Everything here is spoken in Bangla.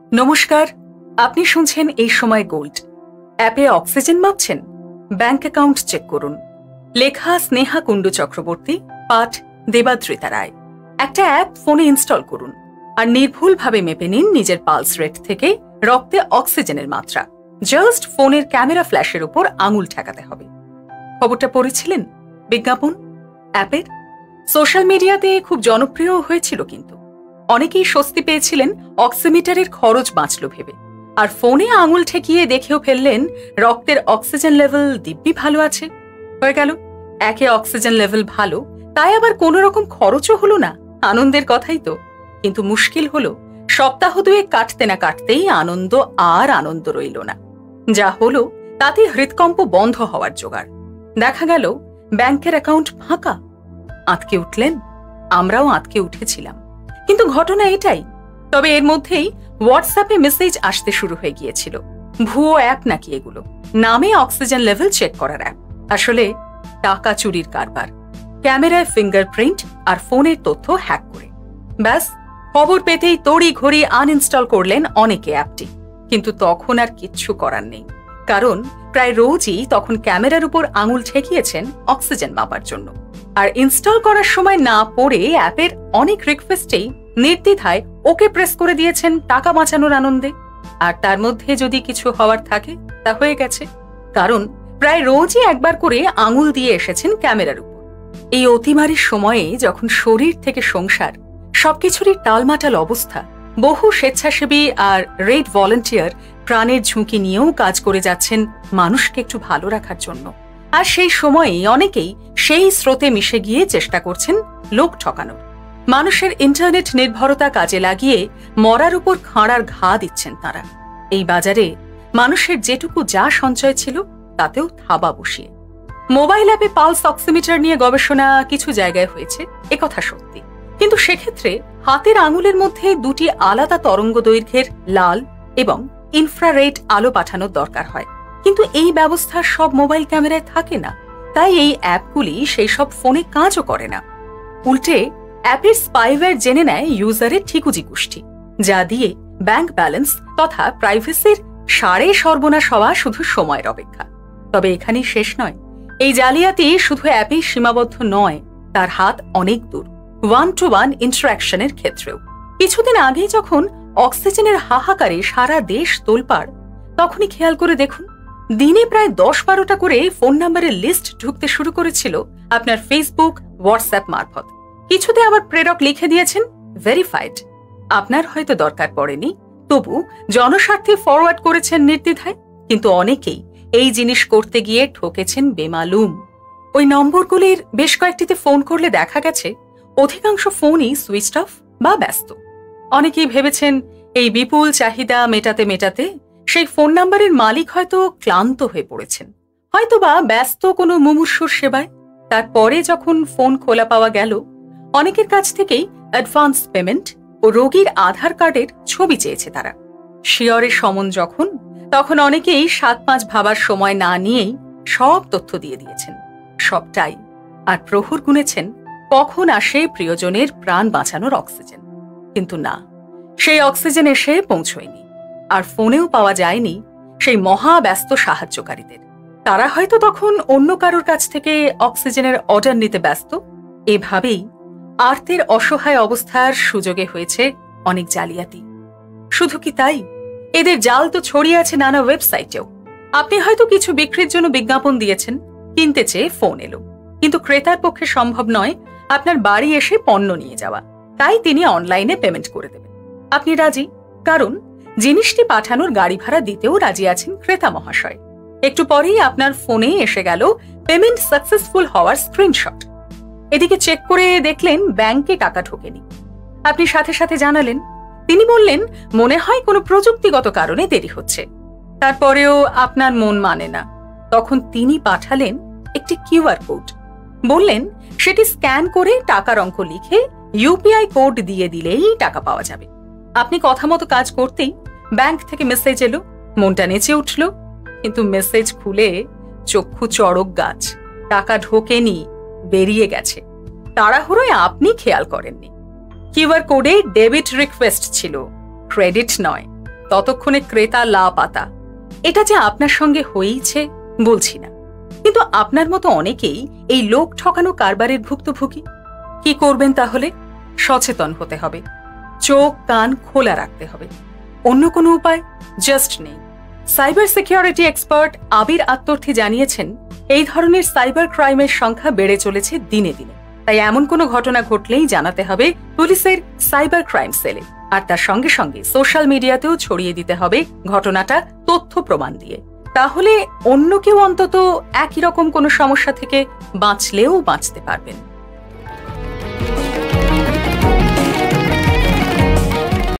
নমস্কার, আপনি শুনছেন এই সময় গোল্ড। অ্যাপে অক্সিজেন মাপছেন? ব্যাংক অ্যাকাউন্ট চেক করুন। লেখা স্নেহা কুণ্ডু চক্রবর্তী, পাঠ দেবাদ্রিতা রায়। একটা অ্যাপ ফোনে ইনস্টল করুন আর নির্ভুলভাবে মেপে নিন নিজের পালস রেট থেকে রক্তে অক্সিজেনের মাত্রা। জাস্ট ফোনের ক্যামেরা ফ্ল্যাশের উপর আঙুল ঠেকাতে হবে। খবরটা পড়েছিলেন? বিজ্ঞাপন অ্যাপের সোশ্যাল মিডিয়াতে খুব জনপ্রিয় হয়েছিল, কিন্তু অনেকেই স্বস্তি পেয়েছিলেন অক্সিমিটারের খরচ বাঁচল ভেবে, আর ফোনে আঙুল ঠেকিয়ে দেখেও ফেললেন রক্তের অক্সিজেন লেভেল দিব্যি ভালো আছে। হয়ে গেল, একে অক্সিজেন লেভেল ভালো, তাই আবার কোনো রকম খরচও হলো না। আনন্দের কথাই তো, কিন্তু মুশকিল হলো সপ্তাহ দুয়েক কাটতে না কাটতেই আনন্দ আর আনন্দ রইল না। যা হলো তাতে হৃদকম্প বন্ধ হওয়ার জোগাড়। দেখা গেল ব্যাংকের অ্যাকাউন্ট ফাঁকা। আঁতকে উঠলেন? আমরাও আঁতকে উঠেছিলাম, কিন্তু ঘটনা এটাই। তবে এর মধ্যেই হোয়াটসঅ্যাপে মেসেজ আসতে শুরু হয়ে গিয়েছিল। ভুয়ো অ্যাপ নাকি এগুলো, নামে অক্সিজেন লেভেল চেক করার অ্যাপ, আসলে টাকা চুরির কারবার। ক্যামেরায় ফিঙ্গারপ্রিন্ট আর ফোনের তথ্য হ্যাক করে। ব্যাস, খবর পেতেই তড়ি ঘড়ি আনইনস্টল করলেন অনেকে অ্যাপটি। কিন্তু তখন আর কিচ্ছু করার নেই, কারণ প্রায় রোজই তখন ক্যামেরার উপর আঙুল ঠেকিয়েছেন অক্সিজেন মাপার জন্য। আর ইনস্টল করার সময় না পড়ে অ্যাপের অনেক রিকোয়েস্টেই নির্দ্বিধায় ওকে প্রেস করে দিয়েছেন টাকা বাঁচানোর আনন্দে। আর তার মধ্যে যদি কিছু হওয়ার থাকে তা হয়ে গেছে, কারণ প্রায় রোজই একবার করে আঙুল দিয়ে এসেছেন ক্যামেরার উপর। এই অতিমারির সময়ে যখন শরীর থেকে সংসার সবকিছুরই টালমাটাল অবস্থা, বহু স্বেচ্ছাসেবী আর রেড ভলান্টিয়ার প্রাণের ঝুঁকি নিয়েও কাজ করে যাচ্ছেন মানুষকে একটু ভালো রাখার জন্য। আর সেই সময়েই অনেকেই সেই স্রোতে মিশে গিয়ে চেষ্টা করছেন লোক ঠকানোর। মানুষের ইন্টারনেট নির্ভরতা কাজে লাগিয়ে মরার উপর খাঁড়ার ঘা দিচ্ছেন তারা। এই বাজারে মানুষের যেটুকু যা সঞ্চয় ছিল তাতেও থাবা বসিয়ে। মোবাইল অ্যাপে পালস অক্সিমিটার নিয়ে গবেষণা কিছু জায়গায় হয়েছে, একথা সত্যি, কিন্তু সেক্ষেত্রে হাতের আঙুলের মধ্যে দুটি আলাদা তরঙ্গ দৈর্ঘ্যের লাল এবং ইনফ্রারেড আলো পাঠানোর দরকার হয়। কিন্তু এই ব্যবস্থা সব মোবাইল ক্যামেরায় থাকে না, তাই এই অ্যাপগুলি সেই সব ফোনে কাজও করে না। উল্টে অ্যাপের স্পাইওয়্যার জেনে নেয় ইউজারের ঠিকুজি কুষ্টি, যা দিয়ে ব্যাংক ব্যালেন্স তথা প্রাইভেসির সাড়ে সর্বনাশ হওয়া শুধু সময়ের অপেক্ষা। তবে এখানেই শেষ নয়। এই জালিয়াতি শুধু অ্যাপেই সীমাবদ্ধ নয়, তার হাত অনেক দূর, ওয়ান টু ওয়ান ইন্টারাকশনের ক্ষেত্রেও। কিছুদিন আগেই যখন অক্সিজেনের হাহাকারে সারা দেশ তোলপাড়, তখনই খেয়াল করে দেখুন, দিনে প্রায় 10-12টা করে ফোন নাম্বারের লিস্ট ঢুকতে শুরু করেছিল আপনার ফেসবুক, হোয়াটসঅ্যাপ মারফত। কিছুতে আবার প্রেরক লিখে দিয়েছেন ভেরিফাইড। আপনার হয়তো দরকার পড়েনি, তবু জনস্বার্থে ফরওয়ার্ড করেছেন নির্দ্বিধায়। কিন্তু অনেকেই এই জিনিস করতে গিয়ে ঠকেছেন বেমালুম। ওই নম্বরগুলির বেশ কয়েকটিতে ফোন করলে দেখা গেছে অধিকাংশ ফোনই সুইচড অফ বা ব্যস্ত। অনেকেই ভেবেছেন এই বিপুল চাহিদা মেটাতে মেটাতে সেই ফোন নাম্বারের মালিক হয়তো ক্লান্ত হয়ে পড়েছেন, হয়তোবা ব্যস্ত কোনো মুমূর্ষুর সেবায়। তারপরে যখন ফোন খোলা পাওয়া গেল, অনেকের কাছ থেকেই অ্যাডভান্স পেমেন্ট ও রোগীর আধার কার্ডের ছবি চেয়েছে তারা। শিয়রের সমন যখন, তখন অনেকেই 7-5 ভাবার সময় না নিয়েই সব তথ্য দিয়ে দিয়েছেন, সবটাই। আর প্রহর গুনেছেন কখন আসে প্রিয়জনের প্রাণ বাঁচানোর অক্সিজেন। কিন্তু না, সেই অক্সিজেন এসে পৌঁছয়নি, আর ফোনেও পাওয়া যায়নি সেই মহাব্যস্ত সাহায্যকারীদের। তারা হয়তো তখন অন্য কারোর কাছ থেকে অক্সিজেনের অর্ডার নিতে ব্যস্ত। এভাবেই আর্তের অসহায় অবস্থার সুযোগে হয়েছে অনেক জালিয়াতি। শুধু কি তাই, এদের জাল তো ছড়িয়ে আছে নানা ওয়েবসাইটেও। আপনি হয়তো কিছু বিক্রির জন্য বিজ্ঞাপন দিয়েছেন, কিনতে চেয়ে ফোন এলো, কিন্তু ক্রেতার পক্ষে সম্ভব নয় আপনার বাড়ি এসে পণ্য নিয়ে যাওয়া, তাই তিনি অনলাইনে পেমেন্ট করে দেবেন। আপনি রাজি, কারণ জিনিসটি পাঠানোর গাড়ি ভাড়া দিতেও রাজি আছেন ক্রেতা মহাশয়। একটু পরেই আপনার ফোনে এসে গেল পেমেন্ট সাকসেসফুল হওয়ার স্ক্রিনশট। এদিকে চেক করে দেখলেন ব্যাংকে টাকা ঢোকেনি। আপনি সাথে সাথে জানালেন, তিনি বললেন মনে হয় কোনো প্রযুক্তিগত কারণে দেরি হচ্ছে। তারপরেও আপনার মন মানে না। তখন তিনি পাঠালেন একটি কিউআর কোড, বললেন সেটি স্ক্যান করে টাকার অঙ্ক লিখে ইউপিআই কোড দিয়ে দিলেই টাকা পাওয়া যাবে। আপনি কথা মতো কাজ করতেই ব্যাংক থেকে মেসেজ এলো, মনটা নেচে উঠল। কিন্তু মেসেজ খুলে চক্ষু চড়ক গাছ, টাকা ঢোকেনি, বেরিয়ে গেছে। তাড়াহুড়োয় আপনি খেয়াল করেননি। কিউআর কোডে ডেবিট রিকোয়েস্ট ছিল, ক্রেডিট নয়। ততক্ষণে ক্রেতা লাপাতা। এটা যে আপনার সঙ্গে হয়েইছে বলছি না, কিন্তু আপনার মতো অনেকেই এই লোক ঠকানো কারবারের ভুক্তভোগী। কি করবেন তাহলে? সচেতন হতে হবে, চোখ কান খোলা রাখতে হবে। অন্য কোনো উপায় জাস্ট নেই। Cyber security expert Abir Atmarthi জানিয়েছেন, এই ধরনের সাইবার ক্রাইমের সংখ্যা বেড়ে চলেছে দিনে দিনে। তাই এমন কোনো ঘটনা ঘটলেই জানাতে হবে পুলিশের সাইবার ক্রাইম সেলে, আর তার সঙ্গে সঙ্গে সোশ্যাল মিডিয়াতেও ছড়িয়ে দিতে হবে ঘটনাটা তথ্য প্রমাণ দিয়ে। তাহলে অন্য কেউ অন্তত একই রকম কোনো সমস্যা থেকে বাঁচলেও বাঁচতে পারবেন।